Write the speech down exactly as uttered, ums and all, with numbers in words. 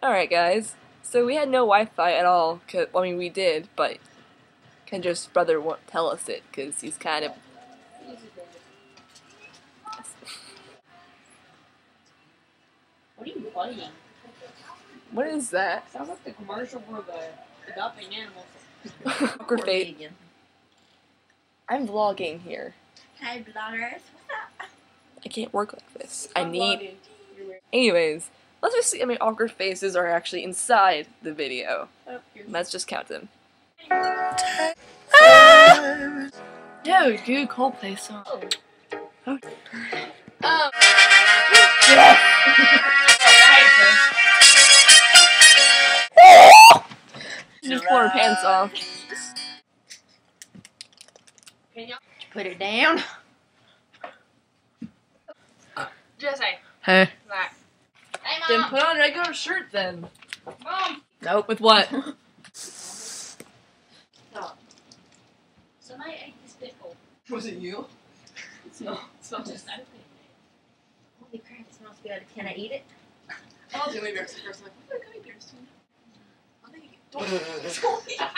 Alright guys, so we had no Wi-Fi at all, cause, well, I mean we did, but Kendra's brother won't tell us it, because he's kind of... What are you playing? What is that? Sounds like the commercial for the adopting animals. Awkward face. I'm vlogging here. Hi vloggers, what's up? I can't work like this. I need... Anyways, let's just see how many awkward faces are actually inside the video. Oh, Let's just count them. Dude, good Coldplay song. Oh. Oh. Um. Just pull her pants off. Can you Put it down. Jesse? Hey. Back. Hey, Then Mom. put on a regular shirt then. Mom. Nope. With what? Stop. Somebody ate this pickle. Was it you? It's not. It's not Just open it. Holy crap, it smells good. Can I eat it? I'll do maybe first. I'm like, what are gummy bears doing? I think you don't.